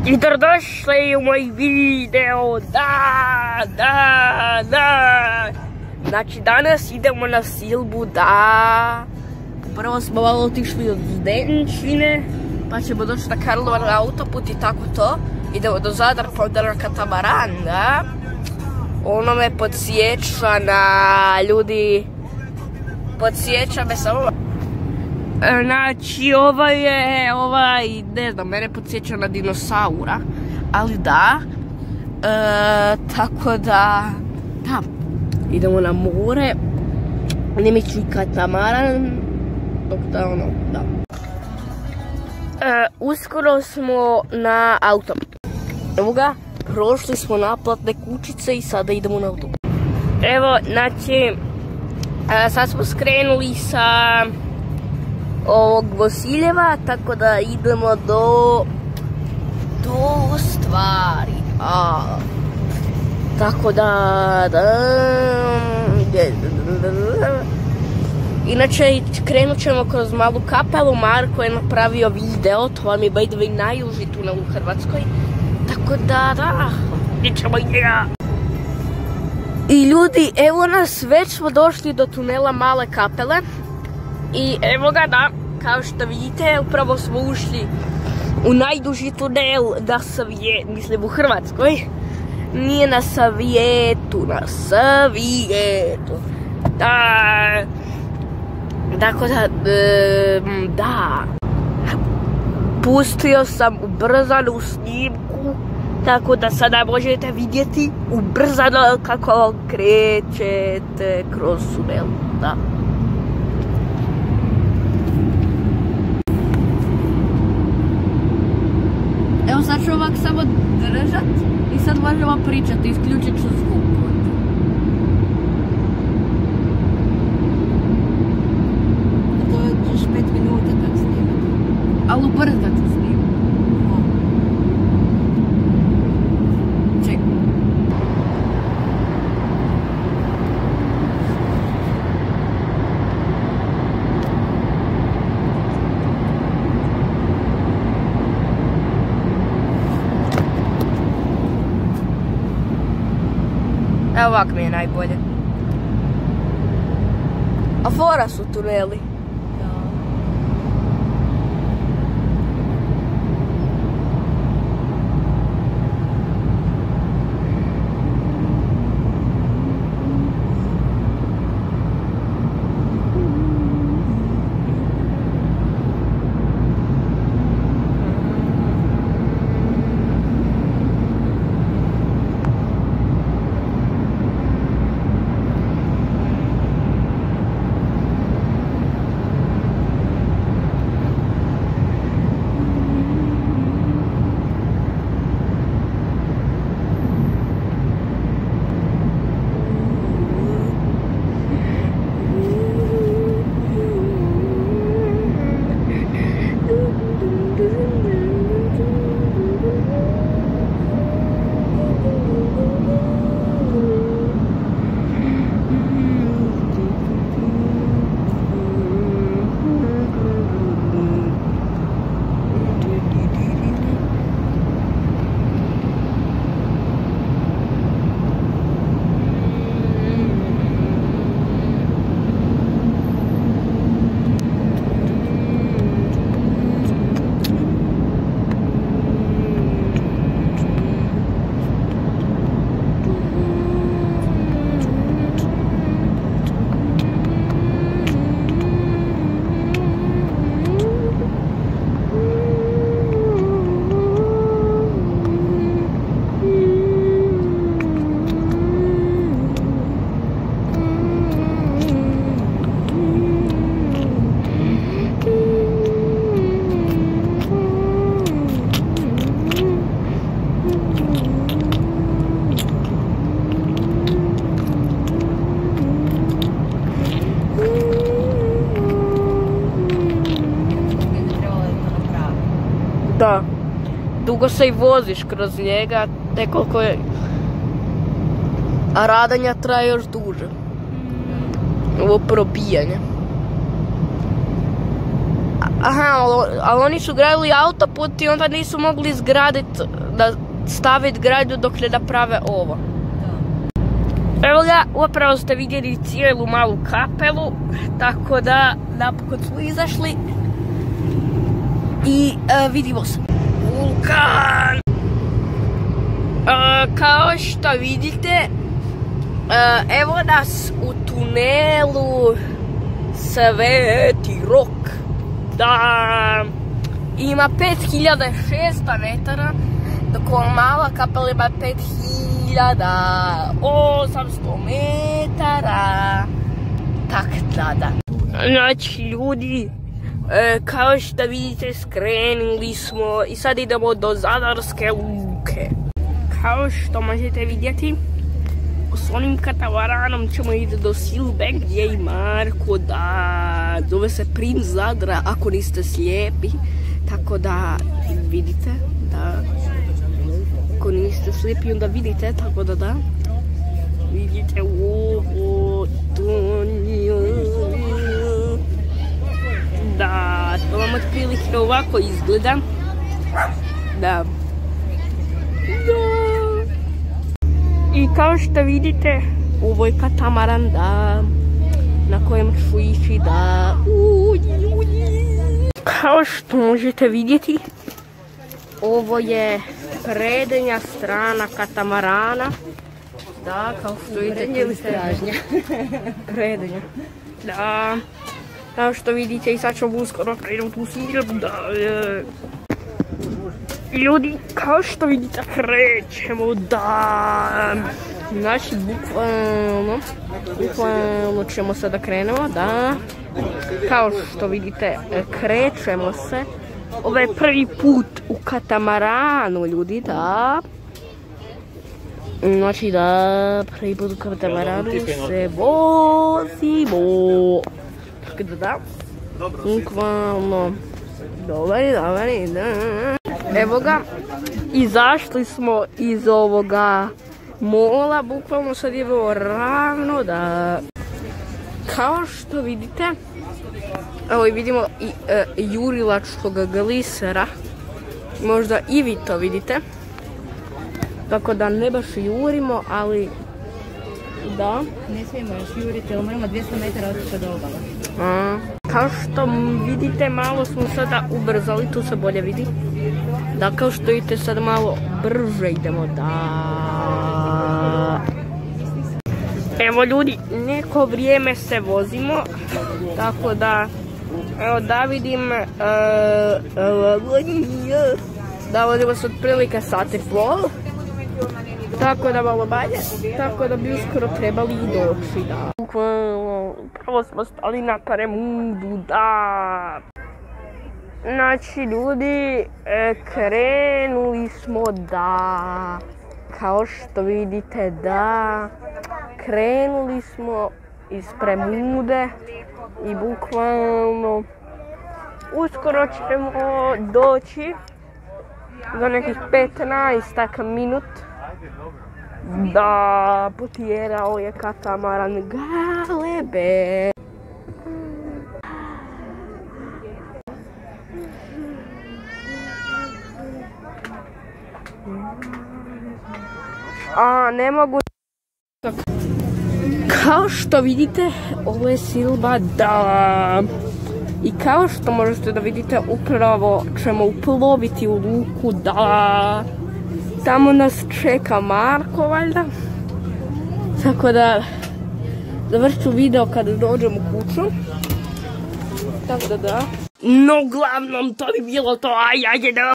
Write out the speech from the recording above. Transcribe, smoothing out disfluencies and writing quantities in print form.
I dobrodošli u moj video, da. Znači danas idemo na Silbu, da. Prvo smo malo otišli od Zdenčine, pa ćemo doći na Karlovac autoput i tako to. Idemo do Zadra, pa onda na katamaran, da. Ono me podsjeća na ljudi, podsjeća me samo. Znači ne znam, mene podsjeća na dinosaura, ali da, tako da, idemo na more, nimiću i katamaran, dok da da. Uskoro smo na autoputu. Evo ga, prošli smo naplatne kućice i sada idemo na autoput. Evo, znači, sad smo skrenuli sa ovog Vosiljeva, tako da idemo do stvari. Tako da, inače krenut ćemo kroz Malu Kapelu. Marko je napravio video, to vam je by the way najuži tunel u Hrvatskoj. Tako da, idemo i ja. I ljudi, evo nas, već smo došli do tunela Male Kapele. I evo ga, da, kao što vidite, upravo smo ušli u najduži tunel mislim u Hrvatskoj. Nije na svijetu, na svijetu. Da. Tako da, pustio sam ubrzanu snimku, tako da sada možete vidjeti ubrzano kako krećete kroz tunel, da. Evo sad ću ovak samo držat i sad možemo pričati, isključit ću zvuk. To je još 5 minuta tak snimati. Ali ubrzat ću snimati. Čekaj. Evo ovak mi je najbolje. A fora su tuneli. Da, dugo se i voziš kroz njega, nekoliko je, a radanja traje još duže. Ovo probijanje. Aha, ali oni su gradili autoput i onda nisu mogli staviti gradnju dok ne naprave ovo. Evo ga, upravo ste vidjeli cijelu malu kapelu, tako da napokon smo izašli i vidimo se. Vulkan! Kao što vidite, evo nas u tunelu Sveti Rok. Da, ima 5600 metara, dok ova mala kapela ima 5800 metara. Tak tada. Znači ljudi, kao što vidite skrenuli smo i sad idemo do Zadarske luke. Kao što možete vidjeti, s onim katamaranom ćemo ići do Silbe gdje i Marko, da zove se Princ Zadra ako niste slijepi, tako da vidite, da ako niste slijepi onda vidite, tako da vidite ovo, da, to vam otprilike ovako izgleda, da. I kao što vidite, ovo je katamaran, da, na kojem ću ići, da. Kao što možete vidjeti, ovo je prednja strana katamarana. Da, kao što vidite, prednja. Da, kao što vidite i sad ćemo uskoro krenuti u Silbu, da. Kao što vidite, krećemo, da. Znači, bukvalno ćemo sada krenemo, da. Kao što vidite, krećemo se. Ovo je prvi put u katamaranu, ljudi, da. Znači, da, prvi put u katamaranu se vozimo. Tako da, bukvalno, dobar, da. Evo ga, izašli smo iz ovoga mola, bukvalno sad je bilo ravno, da. Kao što vidite, evo i vidimo i jurilačkog glisera, možda i vi to vidite, tako da ne baš jurimo, ali da. Ne smijemo još juriti, ali moramo 200 metara otići od obala. Kao što vidite, malo smo sada ubrzali, tu se bolje vidi. Da, kao što vidite, sad malo brže idemo, da. Evo ljudi, neko vrijeme se vozimo, tako da, evo da vidim, da vozimo se otprilike sat i pol, tako da malo manje, tako da bi uskoro trebali i doći, da. Prvo smo stali na Premudu, da. Znači ljudi, krenuli smo, da. Kao što vidite, da. Krenuli smo iz Premude i bukvalno uskoro ćemo doći za nekih 15 minut. Da, potjerao je katamaran galebe. Ne mogu. Kao što vidite, ovo je Silba, da. I kao što možete da vidite, upravo ćemo uploviti u luku, da. Tamo nas čeka Marko, valjda. Tako da, završit ću video kada dođem u kuću. Tako da. No, uglavnom, to bi bilo to,